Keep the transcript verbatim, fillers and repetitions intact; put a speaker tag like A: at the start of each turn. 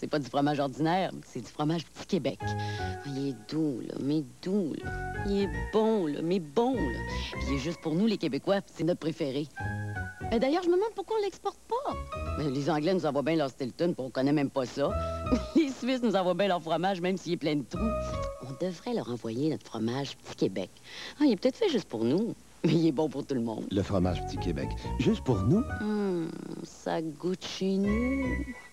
A: C'est pas du fromage ordinaire, c'est du fromage Petit Québec. Il est doux, là, mais doux, là. Il est bon, là, mais bon, là. Puis il est juste pour nous, les Québécois, c'est notre préféré. Ben, d'ailleurs, je me demande pourquoi on l'exporte pas. Ben, les Anglais nous envoient bien leur Stilton, puis on connaît même pas ça. Les Suisses nous envoient bien leur fromage, même s'il est plein de trous. On devrait leur envoyer notre fromage Petit Québec. Ah, il est peut-être fait juste pour nous, mais il est bon pour tout le monde.
B: Le fromage Petit Québec. Juste pour nous?
A: Hum, ça goûte chez nous.